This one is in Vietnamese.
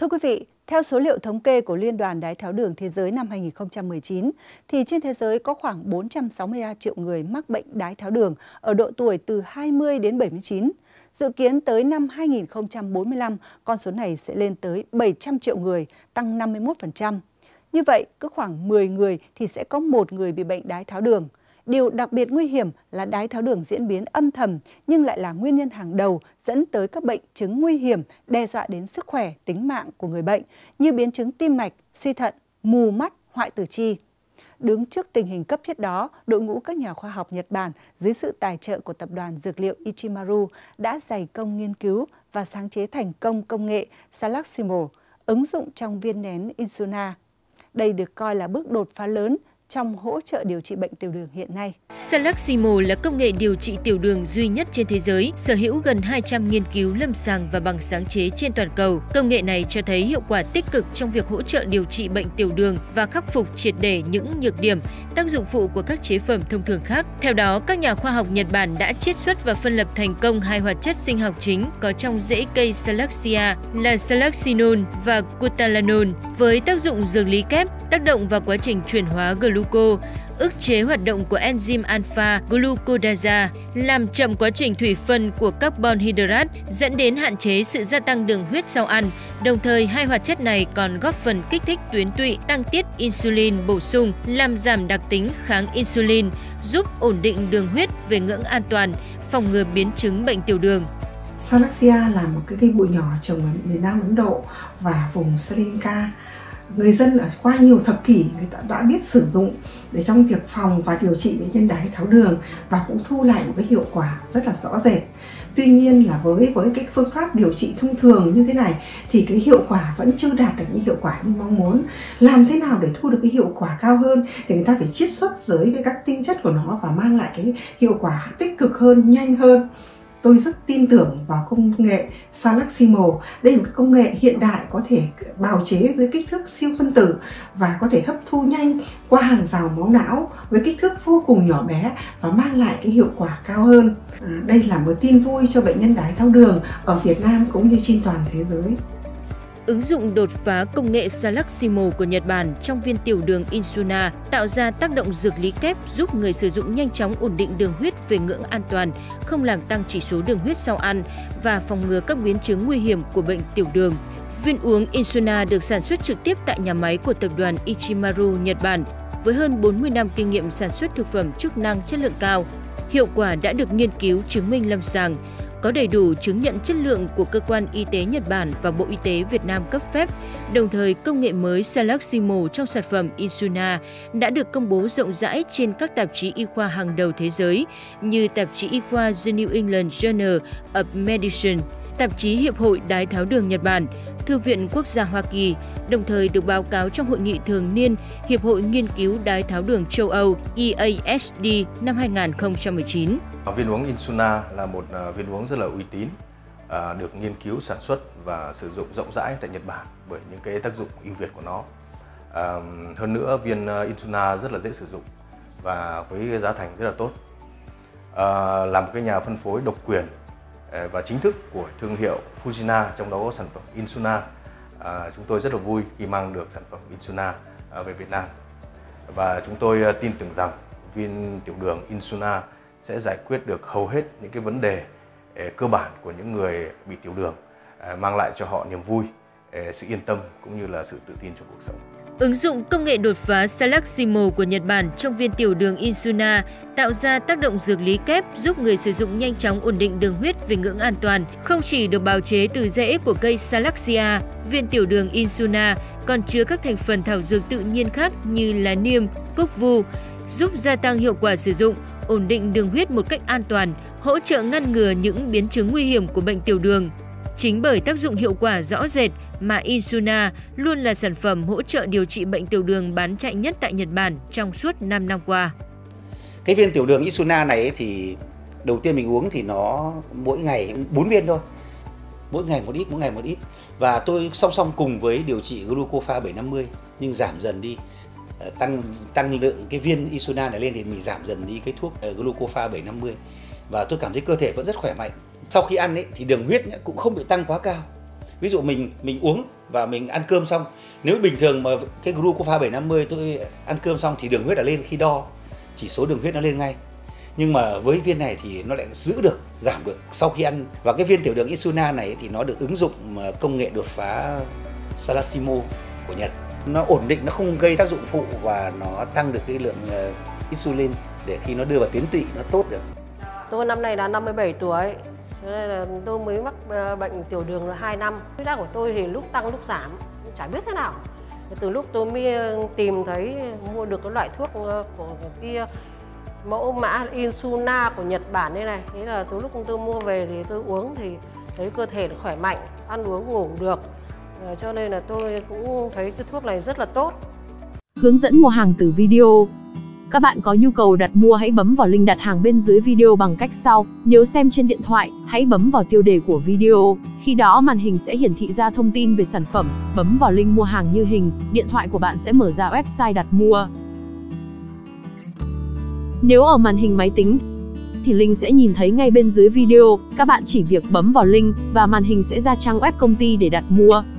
Thưa quý vị, theo số liệu thống kê của Liên đoàn Đái tháo đường Thế giới năm 2019, thì trên thế giới có khoảng 463 triệu người mắc bệnh đái tháo đường ở độ tuổi từ 20 đến 79. Dự kiến tới năm 2045, con số này sẽ lên tới 700 triệu người, tăng 51%. Như vậy, cứ khoảng 10 người thì sẽ có một người bị bệnh đái tháo đường. Điều đặc biệt nguy hiểm là đái tháo đường diễn biến âm thầm nhưng lại là nguyên nhân hàng đầu dẫn tới các bệnh chứng nguy hiểm đe dọa đến sức khỏe, tính mạng của người bệnh như biến chứng tim mạch, suy thận, mù mắt, hoại tử chi. Đứng trước tình hình cấp thiết đó, đội ngũ các nhà khoa học Nhật Bản dưới sự tài trợ của tập đoàn dược liệu Ichimaru đã dày công nghiên cứu và sáng chế thành công công nghệ Salaximol, ứng dụng trong viên nén insulin. Đây được coi là bước đột phá lớn trong hỗ trợ điều trị bệnh tiểu đường hiện nay. Salaximol là công nghệ điều trị tiểu đường duy nhất trên thế giới, sở hữu gần 200 nghiên cứu lâm sàng và bằng sáng chế trên toàn cầu. Công nghệ này cho thấy hiệu quả tích cực trong việc hỗ trợ điều trị bệnh tiểu đường và khắc phục triệt để những nhược điểm, tác dụng phụ của các chế phẩm thông thường khác. Theo đó, các nhà khoa học Nhật Bản đã chiết xuất và phân lập thành công hai hoạt chất sinh học chính có trong rễ cây Salaxia là Salaxinol và Cutalanol với tác dụng dược lý kép, tác động vào quá trình chuyển hóa gluco, ức chế hoạt động của enzyme alpha glucodasa, làm chậm quá trình thủy phân của carbon hydrate, dẫn đến hạn chế sự gia tăng đường huyết sau ăn. Đồng thời, hai hoạt chất này còn góp phần kích thích tuyến tụy, tăng tiết insulin bổ sung, làm giảm đặc tính kháng insulin, giúp ổn định đường huyết về ngưỡng an toàn, phòng ngừa biến chứng bệnh tiểu đường. Salaxia là một cái cây bụi nhỏ trồng ở miền Nam Ấn Độ và vùng Sri Lanka. Người dân ở qua nhiều thập kỷ người ta đã biết sử dụng để trong việc phòng và điều trị bệnh nhân đái tháo đường và cũng thu lại một cái hiệu quả rất là rõ rệt. Tuy nhiên là với cái phương pháp điều trị thông thường như thế này thì cái hiệu quả vẫn chưa đạt được những hiệu quả như mong muốn. Làm thế nào để thu được cái hiệu quả cao hơn thì người ta phải chiết xuất giới với các tinh chất của nó và mang lại cái hiệu quả tích cực hơn, nhanh hơn. Tôi rất tin tưởng vào công nghệ Salaximol. Đây là một công nghệ hiện đại có thể bào chế dưới kích thước siêu phân tử và có thể hấp thu nhanh qua hàng rào máu não với kích thước vô cùng nhỏ bé và mang lại cái hiệu quả cao hơn. Đây là một tin vui cho bệnh nhân đái tháo đường ở Việt Nam cũng như trên toàn thế giới. Ứng dụng đột phá công nghệ Salaximol của Nhật Bản trong viên tiểu đường insulin tạo ra tác động dược lý kép giúp người sử dụng nhanh chóng ổn định đường huyết về ngưỡng an toàn, không làm tăng chỉ số đường huyết sau ăn và phòng ngừa các biến chứng nguy hiểm của bệnh tiểu đường. Viên uống insulin được sản xuất trực tiếp tại nhà máy của tập đoàn Ichimaru, Nhật Bản với hơn 40 năm kinh nghiệm sản xuất thực phẩm chức năng chất lượng cao. Hiệu quả đã được nghiên cứu chứng minh lâm sàng, có đầy đủ chứng nhận chất lượng của cơ quan y tế Nhật Bản và Bộ Y tế Việt Nam cấp phép. Đồng thời, công nghệ mới Salaximol trong sản phẩm insulin đã được công bố rộng rãi trên các tạp chí y khoa hàng đầu thế giới như tạp chí y khoa The New England Journal of Medicine, tạp chí Hiệp hội Đái tháo đường Nhật Bản, Thư viện Quốc gia Hoa Kỳ, đồng thời được báo cáo trong hội nghị thường niên Hiệp hội Nghiên cứu Đái tháo đường châu Âu EASD năm 2019. Viên uống insulin là một viên uống rất là uy tín, được nghiên cứu sản xuất và sử dụng rộng rãi tại Nhật Bản bởi những cái tác dụng ưu việt của nó. Hơn nữa, viên insulin rất là dễ sử dụng và với giá thành rất là tốt. Là một cái nhà phân phối độc quyền và chính thức của thương hiệu Fujina, trong đó có sản phẩm insulin, chúng tôi rất là vui khi mang được sản phẩm insulin về Việt Nam. Và chúng tôi tin tưởng rằng viên tiểu đường insulin sẽ giải quyết được hầu hết những cái vấn đề cơ bản của những người bị tiểu đường, mang lại cho họ niềm vui, sự yên tâm cũng như là sự tự tin trong cuộc sống. Ứng dụng công nghệ đột phá Salaximol của Nhật Bản trong viên tiểu đường insulin tạo ra tác động dược lý kép giúp người sử dụng nhanh chóng ổn định đường huyết về ngưỡng an toàn. Không chỉ được bào chế từ rễ của cây Salaxia, viên tiểu đường insulin còn chứa các thành phần thảo dược tự nhiên khác như lá niêm, cúc vu, giúp gia tăng hiệu quả sử dụng, ổn định đường huyết một cách an toàn, hỗ trợ ngăn ngừa những biến chứng nguy hiểm của bệnh tiểu đường. Chính bởi tác dụng hiệu quả rõ rệt mà insulin luôn là sản phẩm hỗ trợ điều trị bệnh tiểu đường bán chạy nhất tại Nhật Bản trong suốt 5 năm qua. Cái viên tiểu đường insulin này thì đầu tiên mình uống thì nó mỗi ngày 4 viên thôi. Mỗi ngày một ít. Và tôi song song cùng với điều trị Glucopha 750 nhưng giảm dần đi. Tăng lượng cái viên insulin này lên thì mình giảm dần đi cái thuốc Glucopha 750 và tôi cảm thấy cơ thể vẫn rất khỏe mạnh. Sau khi ăn ấy, thì đường huyết cũng không bị tăng quá cao Ví dụ mình uống và mình ăn cơm xong, nếu bình thường mà cái Glucopha 750 tôi ăn cơm xong thì đường huyết đã lên, khi đo chỉ số đường huyết nó lên ngay. Nhưng mà với viên này thì nó lại giữ được, giảm được sau khi ăn. Và cái viên tiểu đường Isuna này thì nó được ứng dụng công nghệ đột phá Salaximo của Nhật. Nó ổn định, nó không gây tác dụng phụ và nó tăng được cái lượng insulin để khi nó đưa vào tuyến tụy nó tốt được. Tôi năm nay đã 57 tuổi, cho nên là tôi mới mắc bệnh tiểu đường là 2 năm. Huyết áp của tôi thì lúc tăng lúc giảm, chả biết thế nào. Từ lúc tôi mới tìm thấy mua được cái loại thuốc của kia mẫu mã Insuna của Nhật Bản đây này. Thế là từ lúc tôi mua về thì tôi uống thì thấy cơ thể nó khỏe mạnh, ăn uống ngủ được. Cho nên là tôi cũng thấy cái thuốc này rất là tốt. Hướng dẫn mua hàng từ video. Các bạn có nhu cầu đặt mua hãy bấm vào link đặt hàng bên dưới video bằng cách sau. Nếu xem trên điện thoại, hãy bấm vào tiêu đề của video. Khi đó màn hình sẽ hiển thị ra thông tin về sản phẩm. Bấm vào link mua hàng như hình, điện thoại của bạn sẽ mở ra website đặt mua. Nếu ở màn hình máy tính thì link sẽ nhìn thấy ngay bên dưới video. Các bạn chỉ việc bấm vào link và màn hình sẽ ra trang web công ty để đặt mua.